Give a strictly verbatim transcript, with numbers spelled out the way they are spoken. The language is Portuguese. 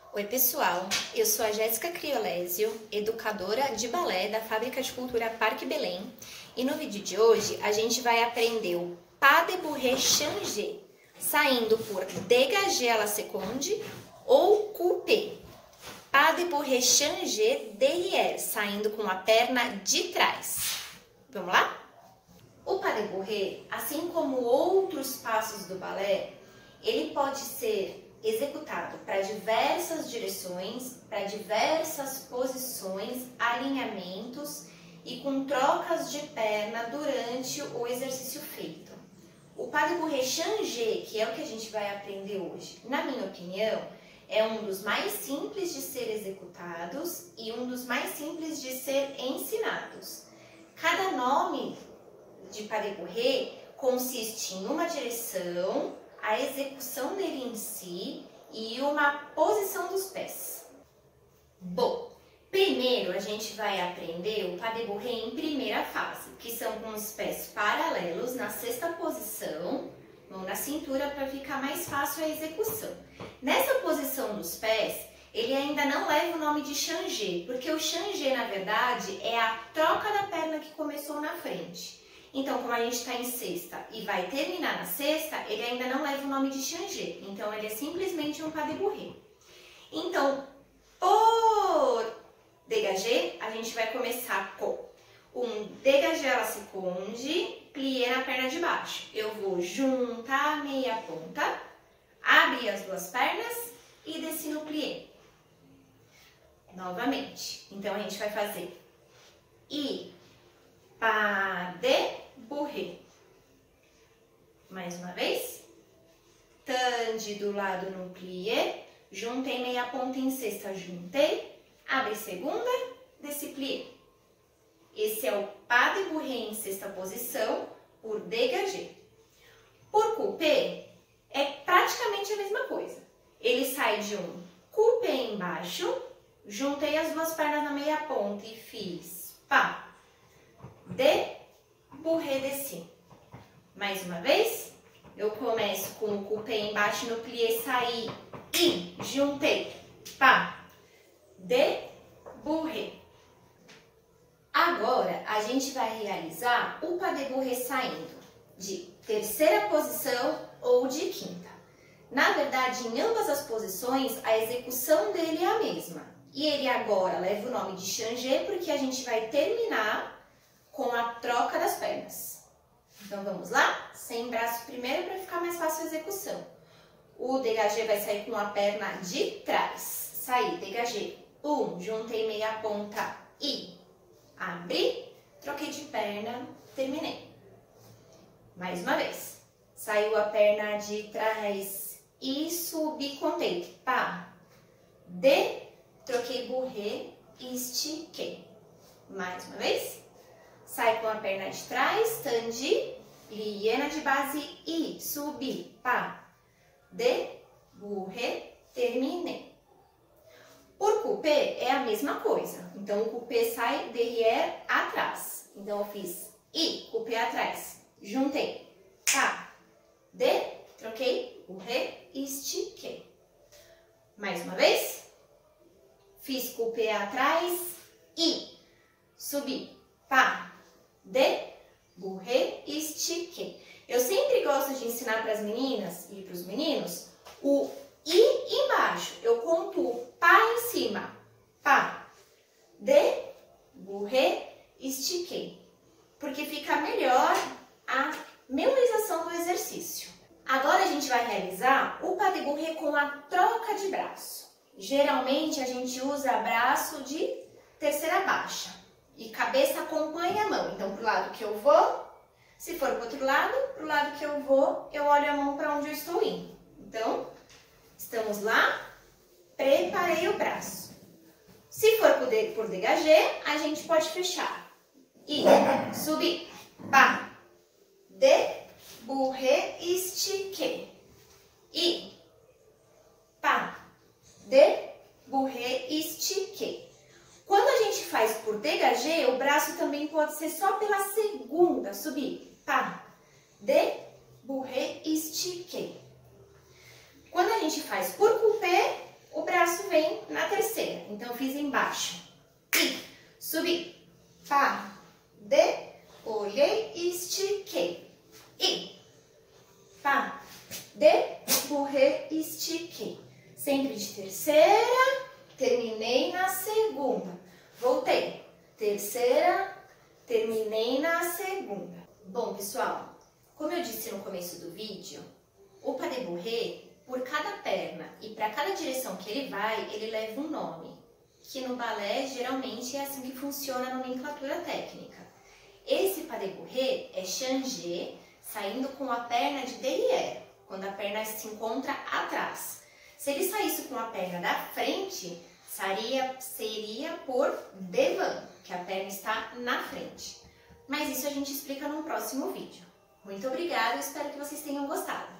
Oi pessoal, eu sou a Jéssica Criolésio, educadora de balé da Fábrica de Cultura Parque Belém, e no vídeo de hoje a gente vai aprender o pas de bourrée changé, saindo por dégagé à la seconde ou coupé. Pas de bourrée changé derrière, saindo com a perna de trás. Vamos lá? O pas de bourrée, assim como outros passos do balé, ele pode ser executado para diversas direções, para diversas posições, alinhamentos e com trocas de perna durante o exercício feito. O pas de bourrée changé, que é o que a gente vai aprender hoje, na minha opinião, é um dos mais simples de ser executados e um dos mais simples de ser ensinados. Cada nome de pas de bourrée consiste em uma direção, a execução dele em si e uma posição dos pés. Bom, primeiro a gente vai aprender o pas de bourrée em primeira fase, que são com os pés paralelos na sexta posição, mão na cintura para ficar mais fácil a execução. Nessa posição dos pés, ele ainda não leva o nome de changé, porque o changé, na verdade, é a troca da perna que começou na frente. Então, como a gente está em sexta e vai terminar na sexta, ele ainda não leva o nome de changé. Então, ele é simplesmente um pas de bourrée. Então, por dégagé, a gente vai começar com um dégagé à la seconde, plié na perna de baixo. Eu vou juntar a meia ponta, abrir as duas pernas e descer no plié. Novamente. Então, a gente vai fazer I, pas de bourrée. Mais uma vez. Tande do lado no plié. Juntei meia ponta em sexta, juntei. Abre segunda, desci plié. Esse é o pas de bourrée em sexta posição por dégagé. Por coupé, é praticamente a mesma coisa. Ele sai de um coupé embaixo, juntei as duas pernas na meia ponta e fiz pas de bourrée desci. Mais uma vez, eu começo com o coupé embaixo no plié, saí e juntei pas de bourrée. Agora, a gente vai realizar o pas de bourrée saindo de terceira posição ou de quinta. Na verdade, em ambas as posições, a execução dele é a mesma. E ele agora leva o nome de changé porque a gente vai terminar com a troca das pernas. Então, vamos lá? Sem braço primeiro para ficar mais fácil a execução. O dégagé vai sair com a perna de trás. Saí, dégagé. Um, juntei meia ponta e abri, troquei de perna, terminei. Mais uma vez. Saiu a perna de trás e subi, contei. Pas de, troquei bourrée e estiquei. Mais uma vez. Sai com a perna de trás, tandi, plié na de base e subi, pas de bourrée, terminei. Por coupé é a mesma coisa. Então, o coupé sai derrière, atrás. Então, eu fiz i, coupé atrás, juntei, pas de, troquei, bourrée, estiquei. Mais uma vez. Fiz coupé atrás e subi, pas de bourrée, estiquei. Eu sempre gosto de ensinar para as meninas e para os meninos o i embaixo. Eu conto o pas em cima. Pas de bourrée, estiquei. Porque fica melhor a memorização do exercício. Agora a gente vai realizar o pas de bourrée com a troca de braço. Geralmente a gente usa braço de terceira baixa. E cabeça acompanha a mão. Então, para o lado que eu vou, se for para o outro lado, para o lado que eu vou, eu olho a mão para onde eu estou indo. Então, estamos lá, preparei o braço. Se for por dégagé, a gente pode fechar. E subir, pas de bourrée, estiquei. E pas de bourrée, estiquei. Quando a gente faz por dégagé, o braço também pode ser só pela segunda, subir, pas de bourrée, estiquei. Quando a gente faz por coupé, o braço vem na terceira. Então, eu fiz embaixo. I, subi. Pá, de, olhei, estiquei. I, pá, de, empurrei, estiquei. Sempre de terceira, terminei na segunda. Voltei. Terceira, terminei na segunda. Bom, pessoal, como eu disse no começo do vídeo, o pas de bourrée, por cada perna e para cada direção que ele vai, ele leva um nome, que no balé geralmente é assim que funciona a nomenclatura técnica. Esse pas de bourrée é changé, saindo com a perna de derrière, quando a perna se encontra atrás. Se ele saísse com a perna da frente, seria, seria por devant, que a perna está na frente. Mas isso a gente explica no próximo vídeo. Muito obrigada, espero que vocês tenham gostado.